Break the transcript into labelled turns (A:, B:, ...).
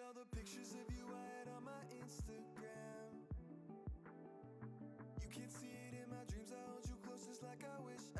A: all the pictures of you I had on my Instagram. You can't see it in my dreams, I hold you closest like I wish